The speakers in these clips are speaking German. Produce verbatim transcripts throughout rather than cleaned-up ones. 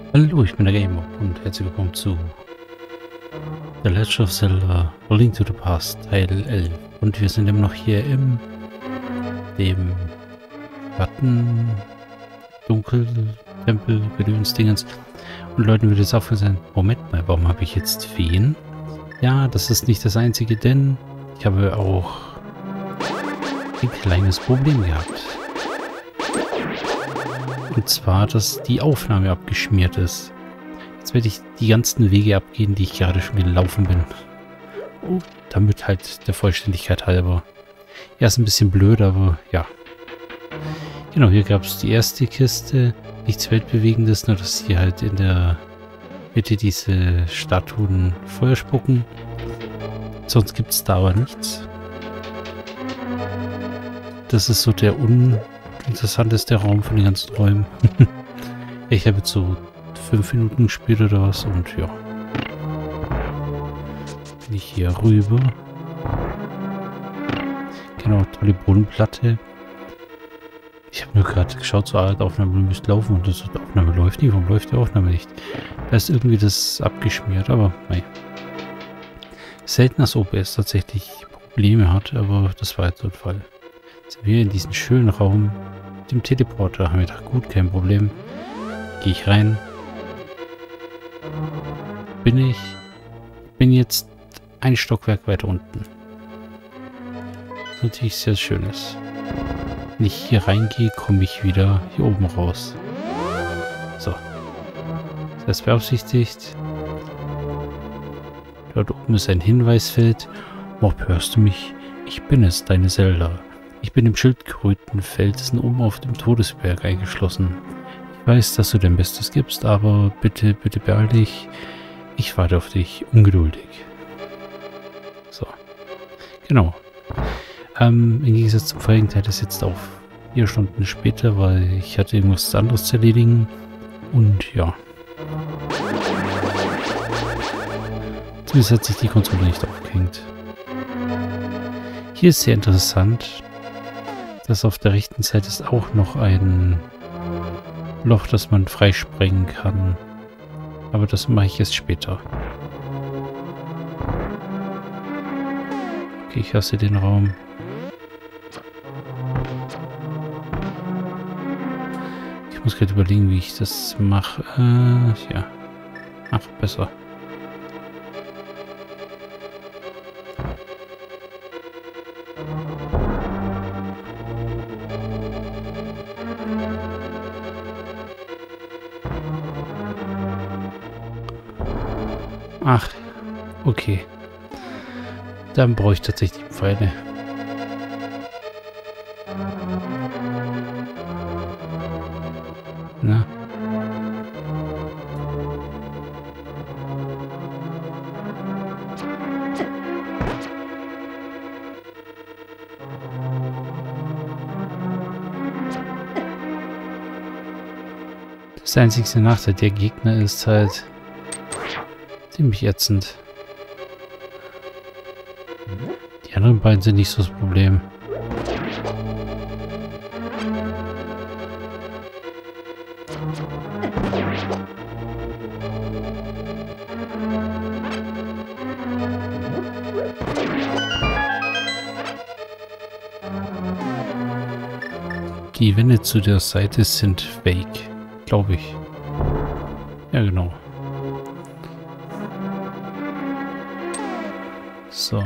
Hallo, ich bin der Gamer und herzlich willkommen zu The Legend of Zelda A Link to the Past Teil elf. Und wir sind immer noch hier im dem Schatten, Dunkel, Tempel, Gedöns-Dingens. Und Leuten wird jetzt aufgefallen, Moment mal, warum habe ich jetzt Feen? Ja, das ist nicht das einzige, denn ich habe auch ein kleines Problem gehabt. Und zwar, dass die Aufnahme abgeschmiert ist. Jetzt werde ich die ganzen Wege abgehen, die ich gerade schon gelaufen bin. Oh, damit halt der Vollständigkeit halber. Ja, ist ein bisschen blöd, aber ja. Genau, hier gab es die erste Kiste. Nichts Weltbewegendes, nur dass hier halt in der Mitte diese Statuen Feuer spucken. Sonst gibt es da aber nichts. Das ist so der uninteressanteste Raum von den ganzen Räumen. Ich habe jetzt so fünf Minuten gespielt oder was und ja. Bin ich hier rüber. Genau, tolle Bodenplatte. Ich habe nur gerade geschaut, so die Aufnahme müsste laufen und das, die Aufnahme läuft nicht. Warum läuft die Aufnahme nicht? Da ist irgendwie das abgeschmiert, aber nein. Selten, dass O B S tatsächlich Probleme hat, aber das war jetzt so der Fall. Jetzt sind wir in diesem schönen Raum mit dem Teleporter. Haben wir gedacht, gut, kein Problem. Gehe ich rein. Bin ich. Bin jetzt ein Stockwerk weiter unten. Was natürlich sehr schön ist. Wenn ich hier reingehe, komme ich wieder hier oben raus. So. Das ist beaufsichtigt. Dort oben ist ein Hinweisfeld. Mob, hörst du mich? Ich bin es, deine Zelda. Ich bin im schildkröten Felsen oben auf dem Todesberg eingeschlossen. Ich weiß, dass du dein Bestes gibst, aber bitte, bitte beeil dich. Ich warte auf dich, ungeduldig. So. Genau. Ähm, im Gegensatz zum vorigen Teil ist jetzt auf vier Stunden später, weil ich hatte irgendwas anderes zu erledigen. Und ja. Zumindest hat sich die Konsole nicht aufgehängt. Hier ist sehr interessant, dass auf der rechten Seite ist auch noch ein Loch, das man freisprengen kann. Aber das mache ich erst später. Okay, ich hasse den Raum. Ich muss gerade überlegen, wie ich das mache. Äh, ja. Ach, besser. Ach, okay. Dann brauche ich tatsächlich Pfeile. Na? Das einzige Nachteil der Gegner ist halt ziemlich ätzend. Die anderen beiden sind nicht so das Problem. Die Wände zu der Seite sind fake, glaube ich. Ja, genau. So.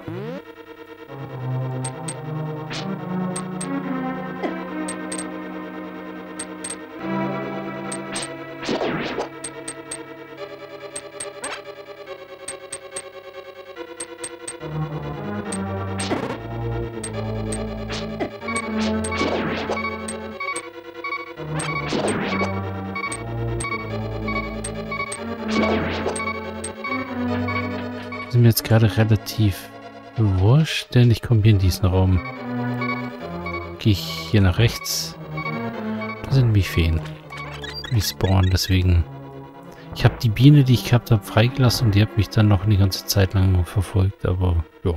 Ist mir jetzt gerade relativ wurscht, denn ich komme hier in diesen Raum. Gehe ich hier nach rechts. Da sind nämlich Feen. Die spawnen, deswegen. Ich habe die Biene, die ich gehabt habe, freigelassen und die hat mich dann noch eine ganze Zeit lang verfolgt, aber ja.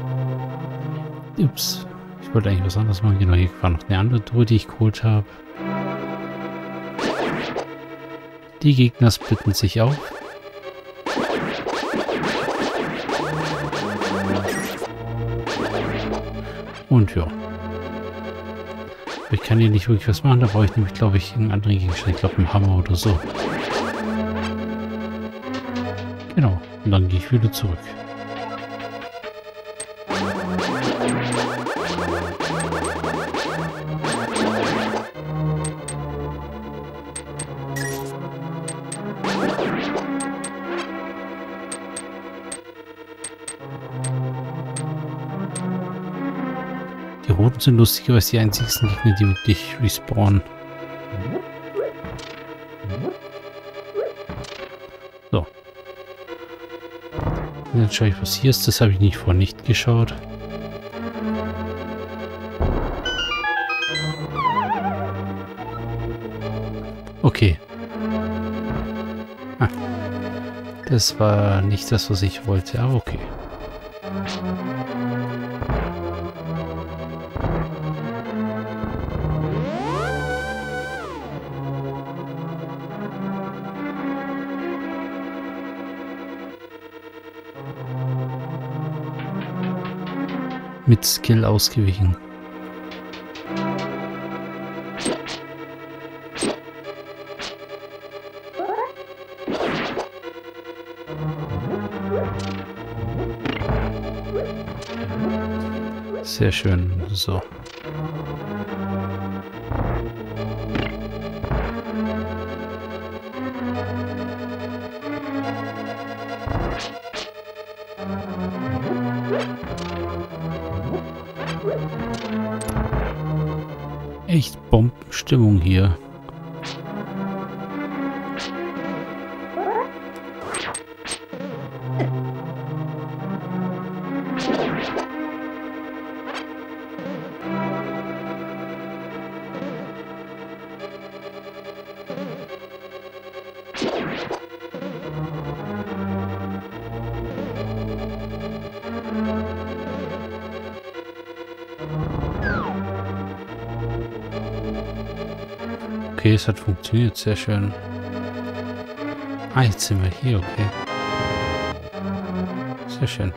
Ups. Ich wollte eigentlich was anderes machen. Genau, hier war noch eine andere Truhe, die ich geholt habe. Die Gegner splitten sich auf. Und ja. Ich kann hier nicht wirklich was machen, da brauche ich nämlich, glaube ich, einen anderen Gegenstand. Ich glaube, einen Hammer oder so. Genau. Und dann gehe ich wieder zurück. Die Roten sind lustigerweise die einzigsten Gegner, die wirklich respawnen. So. Und jetzt schaue ich, was hier ist. Das habe ich nicht vorher nicht geschaut. Okay. Ah. Das war nicht das, was ich wollte, aber okay. Mit Skill ausgewichen. Sehr schön. So. Echt Bombenstimmung hier. Okay, es hat funktioniert, sehr schön. Ah, jetzt sind wir hier, okay. Sehr schön.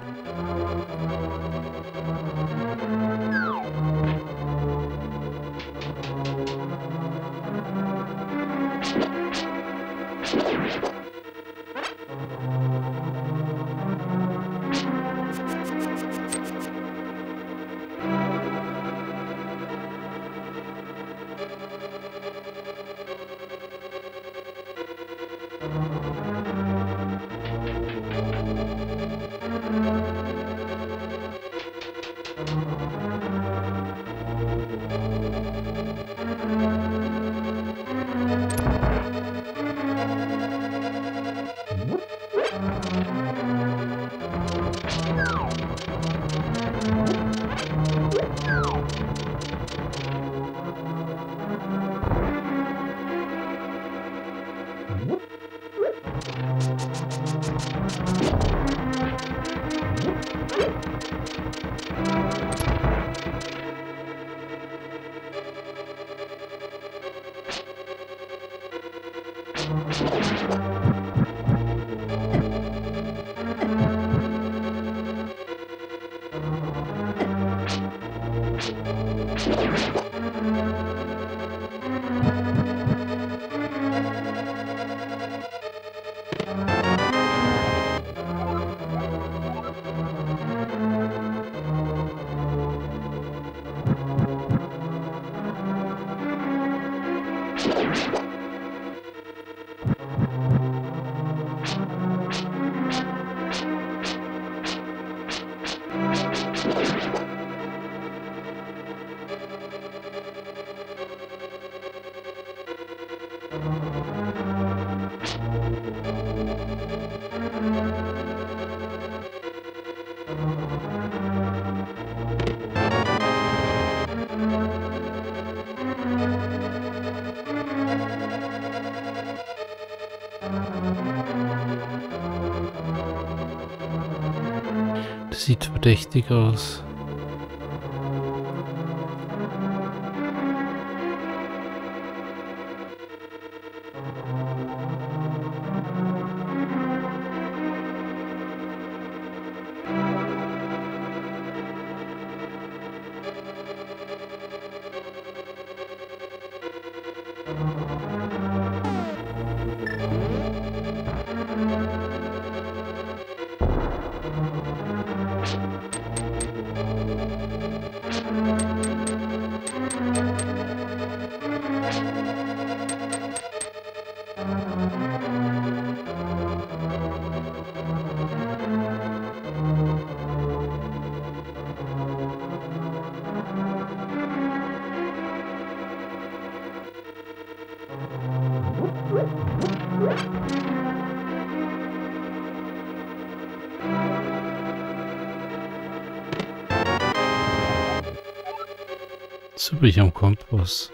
Das sieht verdächtig aus. So bin ich am Kompass.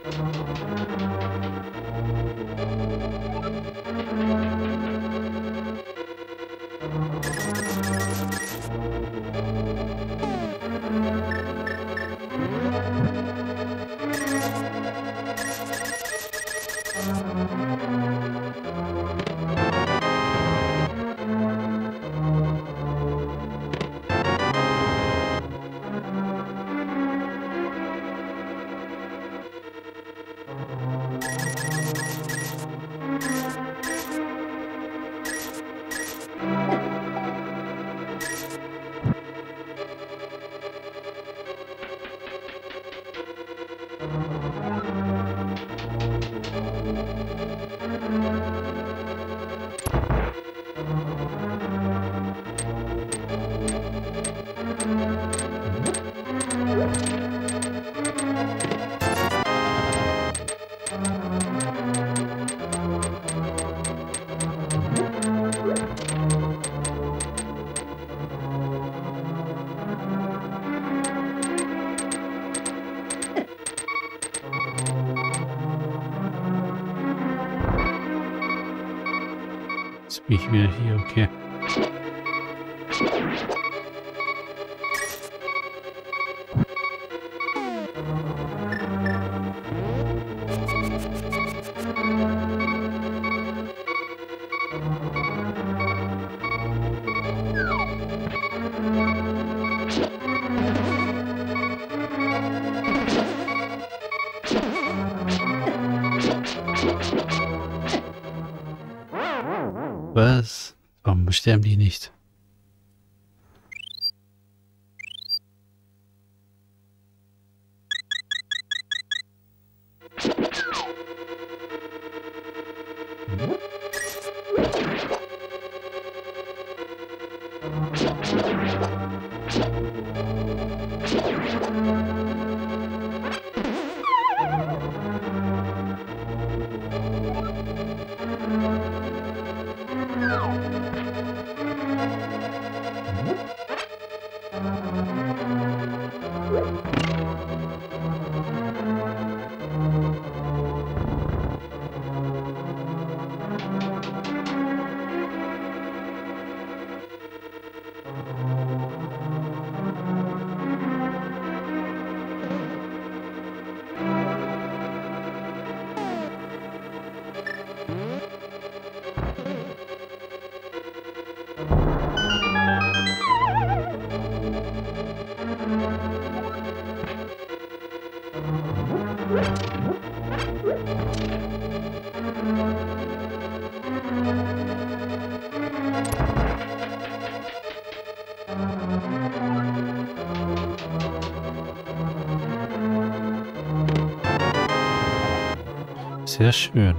Jetzt bin ich wieder hier, okay. Was? Warum sterben die nicht? Sehr schön.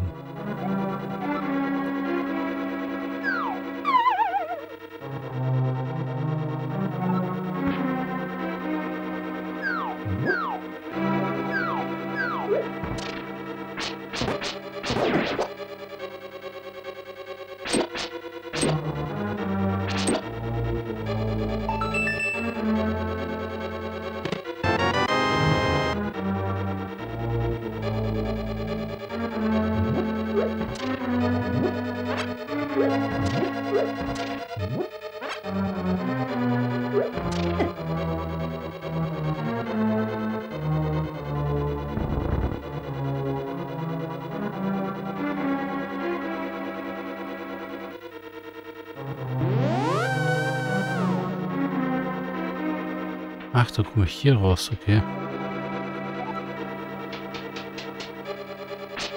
Ach, da komme ich hier raus, okay.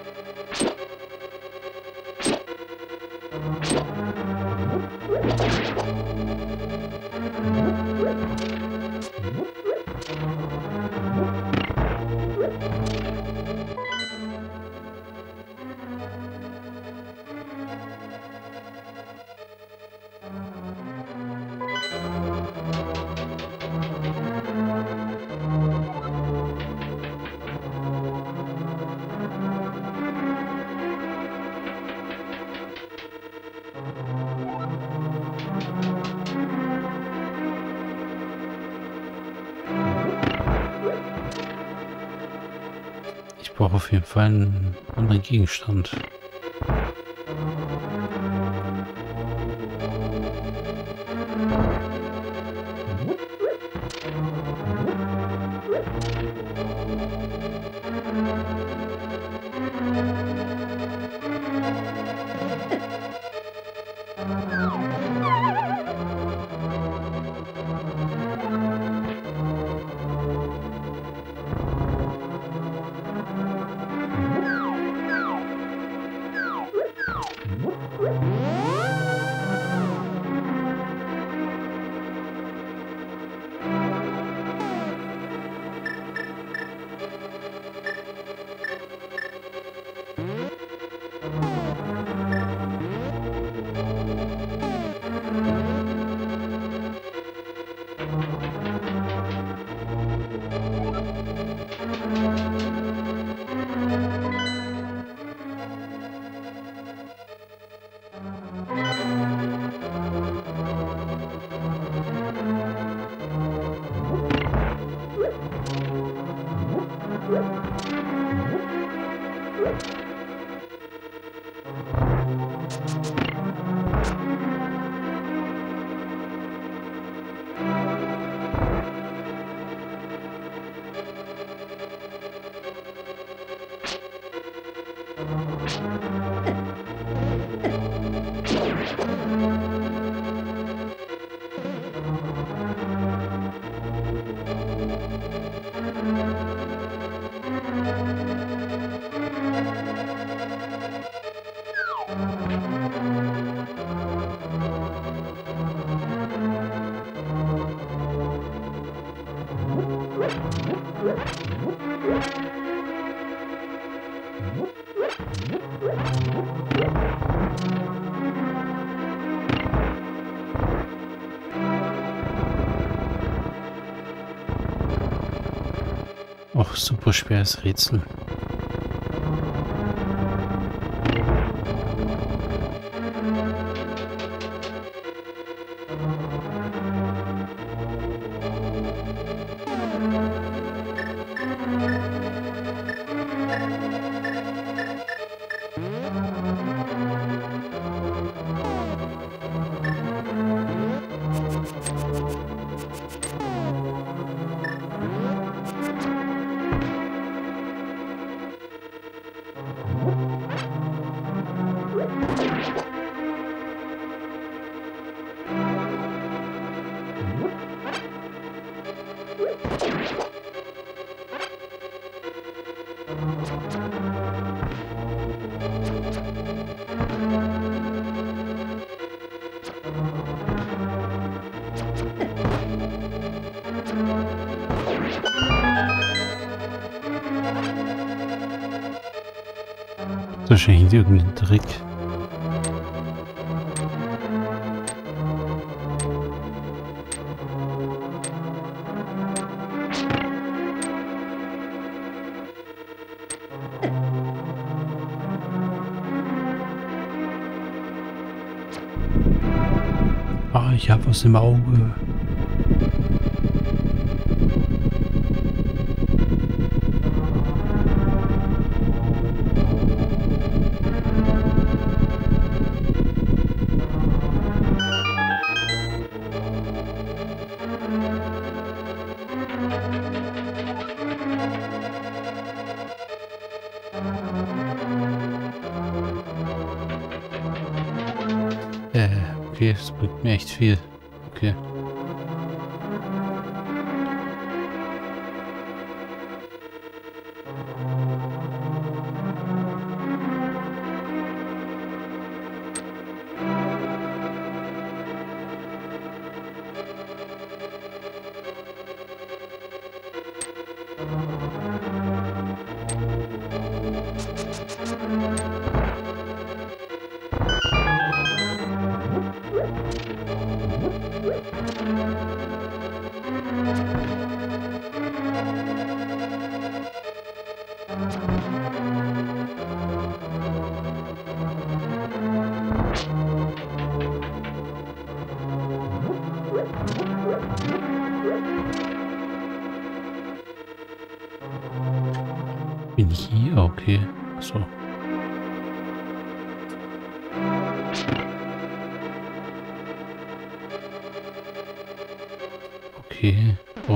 Ich brauche auf jeden Fall einen anderen Gegenstand. Och, super schweres Rätsel. Wahrscheinlich irgendein Trick. Ah, ich habe was im Auge. Äh, okay, das bringt mir echt viel. Okay. Bin ich hier? Okay. Achso. Okay. Oh.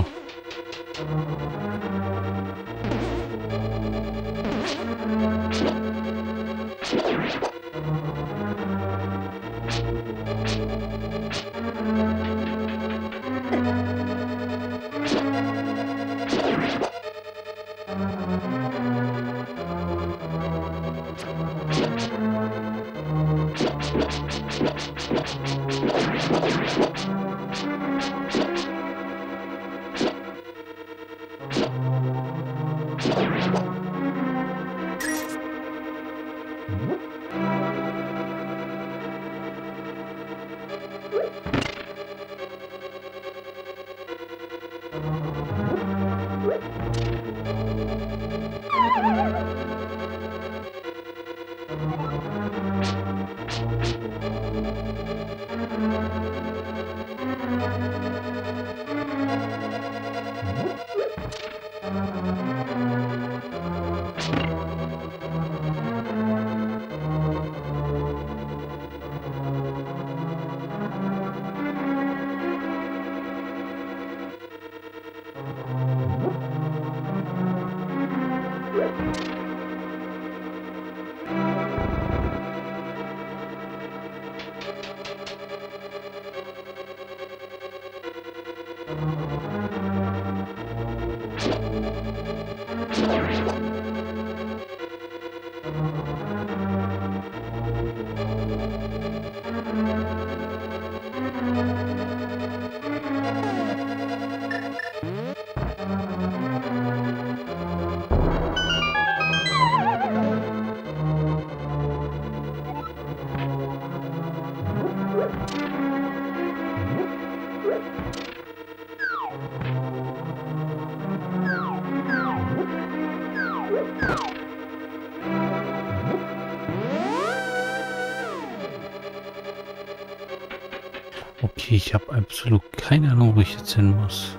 Okay, ich habe absolut keine Ahnung, wo ich jetzt hin muss.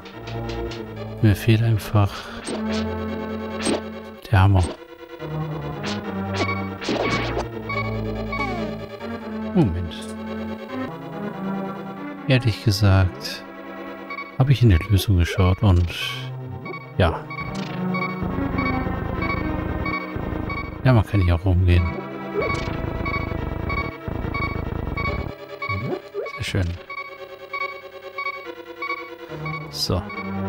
Mir fehlt einfach der Hammer. Moment. Ehrlich gesagt, habe ich in die Lösung geschaut und ja. Ja, man kann hier rumgehen. Sehr schön. So.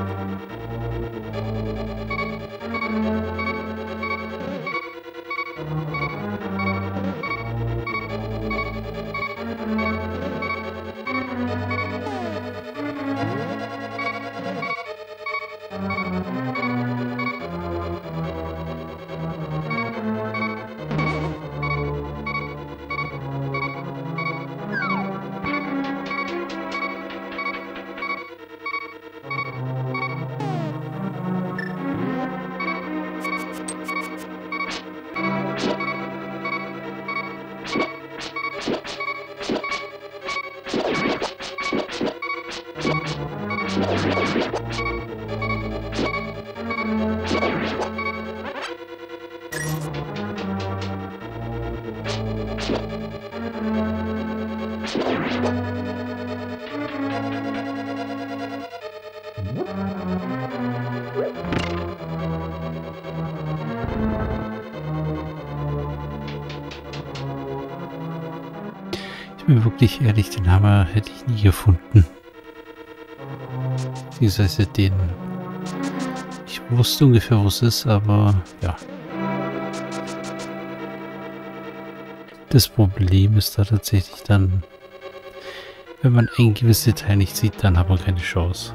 Ich bin wirklich ehrlich, den Hammer hätte ich nie gefunden. Beziehungsweise den... Ich wusste ungefähr, wo es ist, aber ja. Das Problem ist da tatsächlich dann, wenn man ein gewisses Detail nicht sieht, dann hat man keine Chance.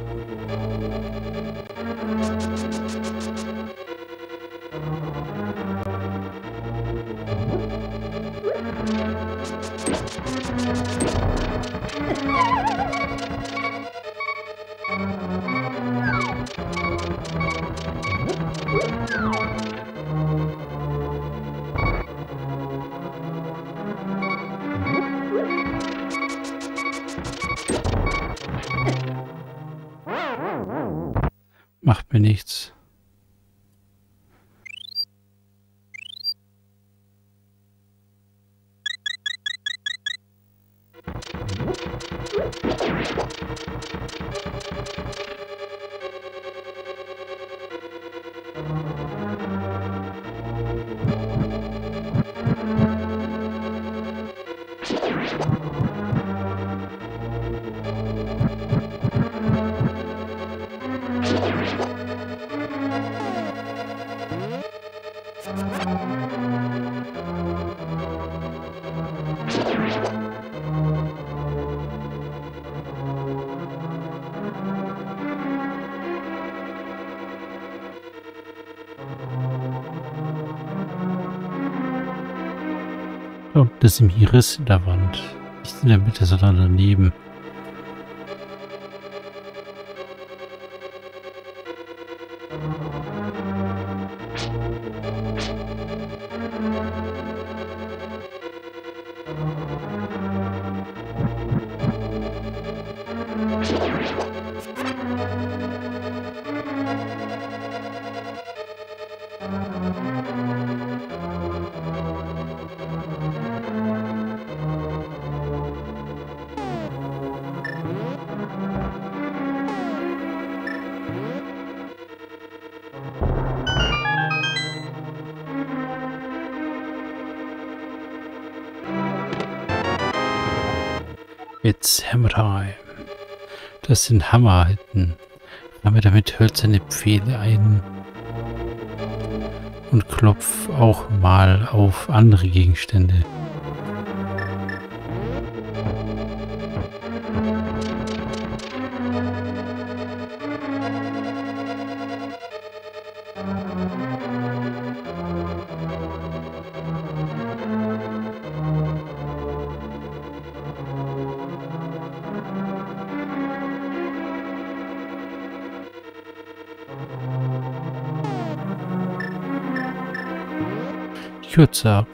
Oh, das ist im Riss in der Wand. Nicht in der Mitte, sondern daneben. It's Hammer Time. Das sind Hammerhalten. Ramme damit hölzerne Pfähle ein und klopf auch mal auf andere Gegenstände. Kürze ab.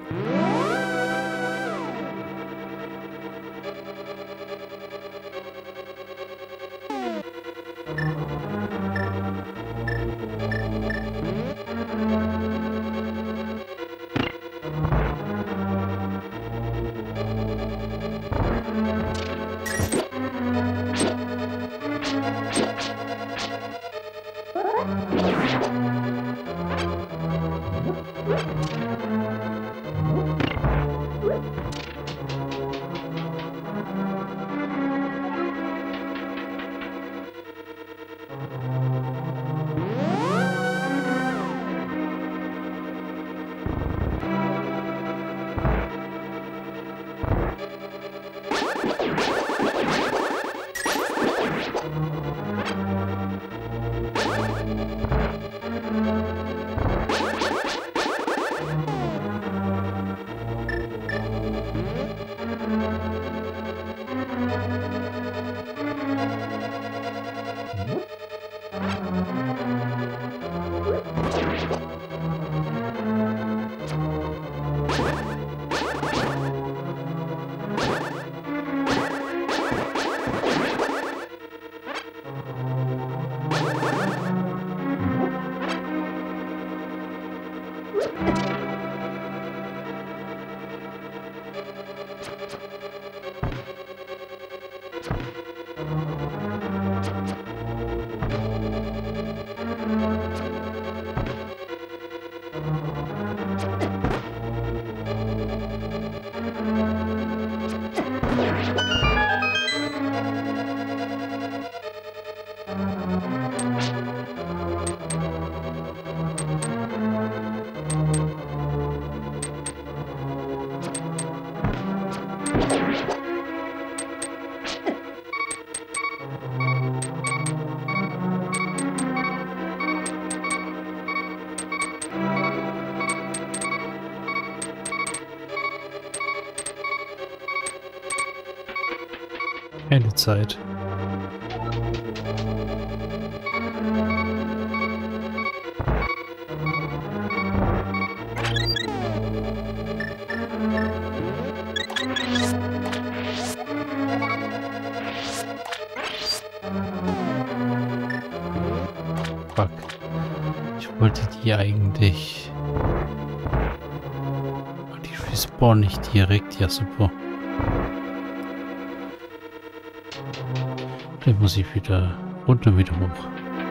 Keine Zeit. Fuck. Ich wollte die eigentlich... Die respawnen nicht direkt, ja super. Vielleicht muss ich wieder runter und wieder hoch.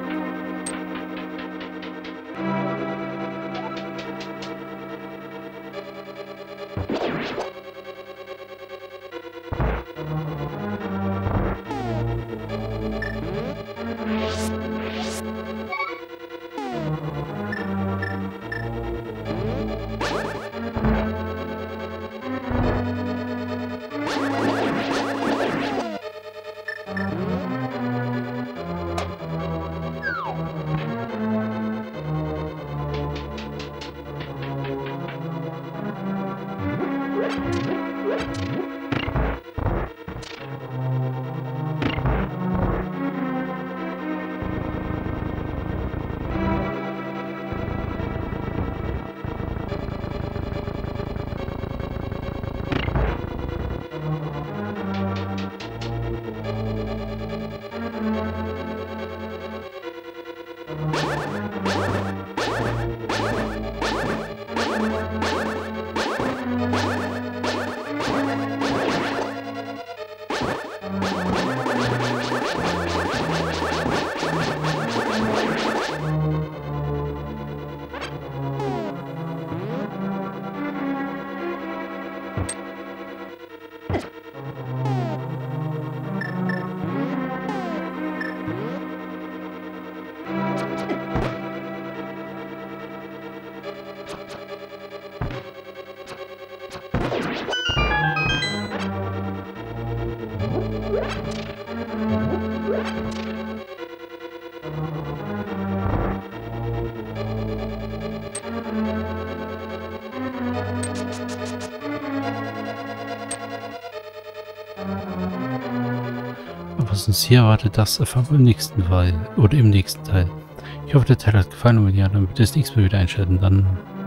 Was uns hier erwartet, das erfahren wir im nächsten Teil oder im nächsten Teil. Ich hoffe, der Teil hat gefallen und wenn ja, dann bitte das nächste Mal wieder einschalten. Dann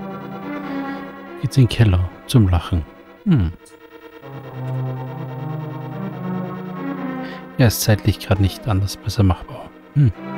geht's in den Keller zum Lachen. Hm. Ja, ist zeitlich gerade nicht anders besser machbar. Hm.